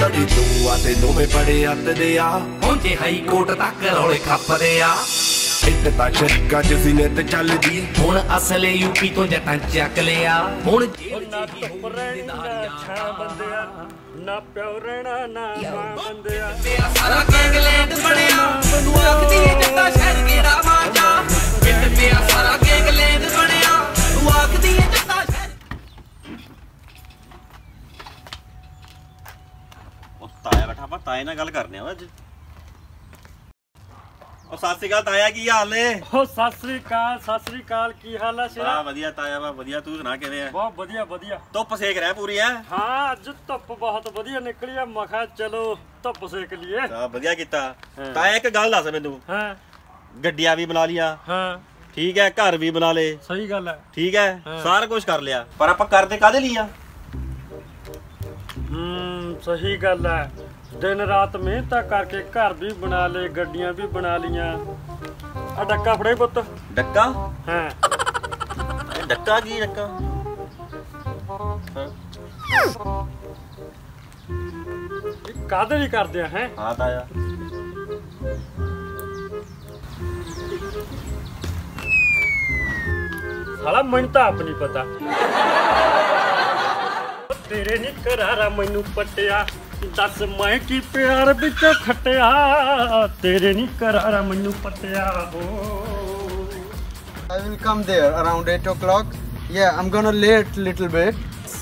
बड़े तू आते दोवें बड़े हत्ते आ पहुंचे हाई कोर्ट तक रौले खपदे आ इट तां शरीकां च सी नित चलदी हुण असले यूपी तो जटां चक लिया हुण ना धुप रहनी ना छां बंदिया ना प्यो रहना ना मां बंदिया तेरा सारा गैंगलैंड बनिया तू आखदी जट्टा शहर केड़ा वाजा इट तेरा सारा गैंगलैंड बनिया तू आखदी जट्टा शहर ਉਹ ਤਾਇਆ ਬੈਠਾ ਆਪਾਂ ਤਾਏ ਨਾਲ ਗੱਲ ਕਰਨੇ ਆ ਅੱਜ ਉਹ ਸਤਿ ਸ਼੍ਰੀ ਅਕਾਲ ਤਾਇਆ ਕੀ ਹਾਲ ਨੇ ਉਹ ਸਤਿ ਸ੍ਰੀ ਅਕਾਲ ਕੀ ਹਾਲ ਆ ਸ਼ੇਰਾ ਬੜਾ ਵਧੀਆ ਤਾਇਆ ਵਾ ਵਧੀਆ ਤੂੰ ਸੁਣਾ ਕਿਵੇਂ ਆ ਬਹੁਤ ਵਧੀਆ ਧੁੱਪ ਸੇਕ ਰਿਹਾ ਪੂਰੀ ਐ ਹਾਂ ਅੱਜ ਧੁੱਪ ਬਹੁਤ ਵਧੀਆ ਨਿਕਲੀ ਆ ਮਖਾ ਚਲੋ ਧੁੱਪ ਸੇਕ ਲਈਏ ਹਾਂ ਵਧੀਆ ਕੀਤਾ ਤਾਇਆ ਇੱਕ ਗੱਲ ਦੱਸ ਮੈਨੂੰ ਹਾਂ ਗੱਡੀਆਂ ਵੀ ਬਣਾ ਲੀਆਂ ਹਾਂ ਠੀਕ ਹੈ ਘਰ ਵੀ ਬਣਾ ਲੇ ਸਹੀ ਗੱਲ ਹੈ ਠੀਕ ਹੈ ਸਾਰਾ ਕੁਝ ਕਰ ਲਿਆ ਪਰ ਆਪਾਂ ਕਰਦੇ ਕਾਹਦੇ ਲਈ ਆ ਸਹੀ ਗੱਲ ਹੈ दिन रात मेहनत करके घर भी बना ले गड्डियां भी बना लिया आ डक्का फड़े पुत डक्का हाँ डक्का की डक्का कादे भी करते हैं हाँ ताया साला मैनू तो आप नहीं पता तेरे नहीं करारा मैनू पटिया दस मैं की प्यार बिच खटिया तेरे नहीं करारा मैनू पटिया हो I will come there around 8 o'clock. Yeah, I'm gonna late little bit.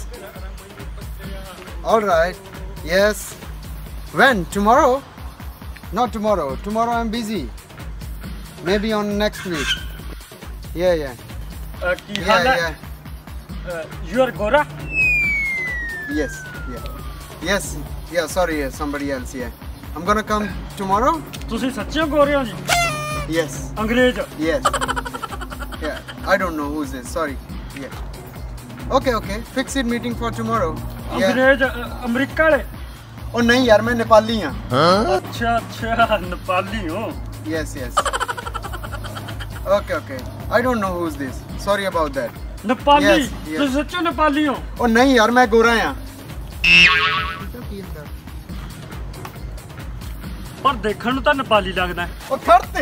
All right. Yes. When? Tomorrow? Not tomorrow. Tomorrow I'm busy. Maybe on next week. Yeah. की हाल है you are Gora Yes. Yeah, sorry, somebody else. Yeah. I'm gonna come tomorrow. ਤੁਸੀਂ ਸੱਚੇ ਗੋਰੇ ਹੋ ਜੀ Yes. ਅੰਗਰੇਜ਼ Yes. Yeah. I don't know who's this. Sorry. Yeah. Okay. Fix it meeting for tomorrow. ਅੰਗਰੇਜ਼ ਅਮਰੀਕਾ ਵਾਲੇ Oh नहीं यार मैं नेपाली हाँ. अच्छा नेपाली हो Yes. Okay. I don't know who's this. Sorry about that. Nepali Yes. ਤੁਸੀਂ ਸੱਚੇ नेपाली ਹੋ Oh नहीं यार मैं गोरा हाँ. ਪਰ ਦੇਖਣ ਨੂੰ ਤਾਂ ਨੇਪਾਲੀ ਲੱਗਦਾ ਉਹ ਖੜਤੇ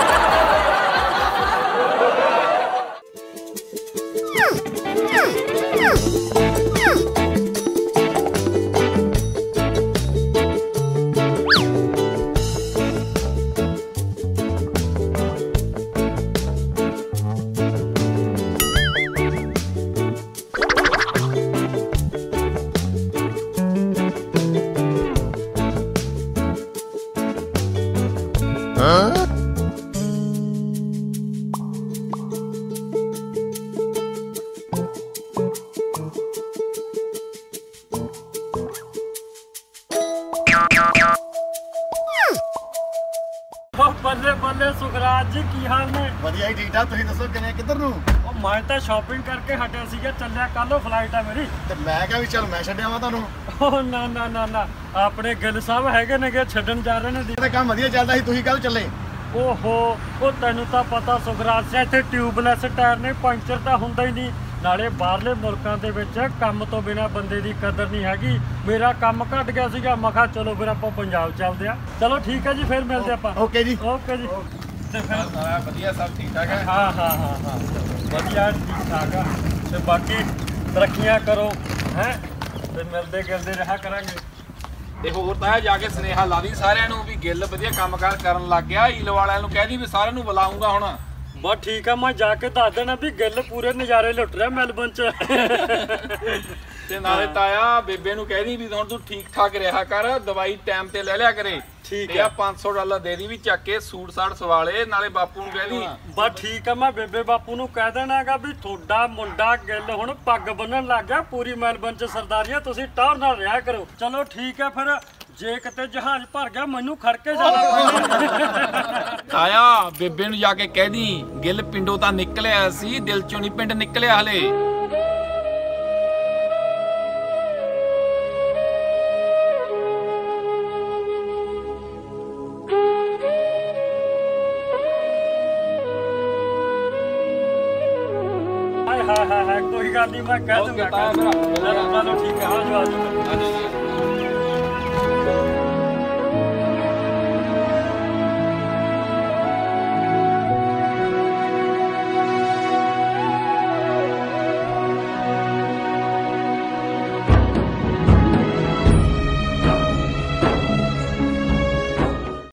ਬੱਲੇ ਸੁਖਰਾਜ ਜੀ ਕੀ ਹਾਲ ਨੇ ਵਧੀਆ ਹੀ ਠੀਕ ਠਾਕ ਤੁਸੀਂ ਦੱਸੋ ਕਿਵੇਂ ਕਿੱਧਰ ਨੂੰ ਉਹ ਮੈਂ ਤਾਂ ਸ਼ਾਪਿੰਗ ਕਰਕੇ ਹਟਿਆ ਸੀਗਾ ਚੱਲਿਆ ਕੱਲੋਂ ਫਲਾਈਟ ਆ ਮੇਰੀ ਤੇ ਮੈਂ ਕਿਹਾ ਵੀ ਚੱਲ ਮੈਂ ਛੱਡਿਆ ਵਾ ਤੁਹਾਨੂੰ ਉਹ ਨਾ ਆਪਣੇ ਗਿੱਲ ਸਾਹਿਬ ਹੈਗੇ ਨੇਗੇ ਛੱਡਣ ਜਾ ਰਹੇ ਨੇ ਇਹਦਾ ਕੰਮ ਵਧੀਆ ਚੱਲਦਾ ਸੀ ਤੁਸੀਂ ਕੱਲ ਚੱਲੇ ਓਹੋ ਉਹ ਤੈਨੂੰ ਤਾਂ ਪਤਾ ਸੁਖਰਾਜ ਸਿੰਘ ਇੱਥੇ ਟਿਊਬਲੈਸ ਟਾਇਰ ਨੇ ਪੰਚਰ ਤਾਂ ਹੁੰਦਾ ਹੀ ਨਹੀਂ ਨਾਲੇ ਬਾਹਰਲੇ ਮੁਲਕਾਂ ਦੇ ਵਿੱਚ ਕੰਮ ਤੋਂ ਬਿਨਾ ਬੰਦੇ ਦੀ ਕਦਰ ਨਹੀਂ ਹੈਗੀ ਮੇਰਾ ਕੰਮ ਘਟ ਗਿਆ ਸੀਗਾ ਮੈਂ ਕਿਹਾ ਚਲੋ ਫਿਰ ਆਪਾਂ ਪੰਜਾਬ ਚੱਲਦੇ ਆ ਚਲੋ ਠੀਕ ਹੈ ਜੀ ਫਿਰ ਮਿਲਦੇ ਆਪਾਂ ਓਕੇ ਜੀ ਤੇ ਫਿਰ ਸਾਰਾ ਵਧੀਆ ਸਭ ਠੀਕ ਠਾਕ ਹੈ ਹਾਂ ਵਧੀਆ ਠੀਕ ਠਾਕ ਆ ਤੇ ਬਾਕੀ ਤਰੱਕੀਆਂ ਕਰੋ ਹੈ ਤੇ ਮਿਲਦੇ ਗਿਲਦੇ ਰਿਹਾ ਕਰਾਂਗੇ ਤੇ ਹੋਰ ਤਾਂ ਜਾ ਕੇ ਸੁਨੇਹਾ ਲਾ ਦੀ ਸਾਰਿਆਂ ਨੂੰ ਵੀ ਗਿੱਲ ਵਧੀਆ ਕੰਮਕਾਰ ਕਰਨ ਲੱਗ ਗਿਆ ਈਲ ਵਾਲਿਆਂ ਨੂੰ ਕਹਿ ਦੀ ਵੀ ਸਾਰਿਆਂ ਨੂੰ ਬੁਲਾਉਂਗਾ ਹੁਣ ਬਸ ਠੀਕ ਆ ਮੈਂ ਜਾ ਕੇ ਦੱਸ ਦੇਣਾ ਵੀ ਗਿੱਲ ਪੂਰੇ ਨਜ਼ਾਰੇ ਲੁੱਟ ਰਿਹਾ ਮੈਲਬਨ ਚ ਤੇ ਨਾਲੇ ਤਾਇਆ ਬੇਬੇ ਨੂੰ ਕਹਿ ਦੀ ਵੀ ਹੁਣ ਤੂੰ ਠੀਕ ਠਾਕ ਰਿਹਾ ਕਰ ਦਵਾਈ ਟਾਈਮ ਤੇ ਲੈ ਲਿਆ ਕਰੇ ਠੀਕ ਆ $500 ਦੇ ਦੀ ਵੀ ਚੱਕ ਕੇ ਸੂਟ ਸਾਟ ਸਵਾਲੇ ਨਾਲੇ ਬਾਪੂ ਨੂੰ ਕਹਿ ਦੀ ਬਸ ਠੀਕ ਆ ਮੈਂ ਬੇਬੇ ਬਾਪੂ ਨੂੰ ਕਹਿ ਦੇਣਾਗਾ ਵੀ ਤੁਹਾਡਾ ਮੁੰਡਾ ਗਿੱਲ ਹੁਣ ਪੱਗ ਬੰਨਣ ਲੱਗ ਗਿਆ ਪੂਰੀ ਮੈਲਬਨ ਚ ਸਰਦਾਰੀਆ ਤੁਸੀਂ ਟੌਰ ਨਾਲ ਰਿਹਾ ਕਰੋ ਚਲੋ ਠੀਕ ਆ ਫਿਰ ਜੇ ਕਿਤੇ ਜਹਾਜ਼ ਭਰ ਗਿਆ ਮੈਨੂੰ ਖੜ ਕੇ ਜਾਣਾ ਤਾਇਆ ਬੇਬੇ ਨੂੰ ਜਾ ਕੇ ਕਹਿ ਦੀ ਗਿੱਲ ਪਿੰਡੋਂ ਤਾਂ ਨਿਕਲਿਆ ਸੀ ਦਿਲ ਚੋਂ ਨਹੀਂ ਪਿੰਡ ਨਿਕਲਿਆ ਹਲੇ हाय कोई गल नहीं मैं कह दूंगा चलो ठीक है आ जाओ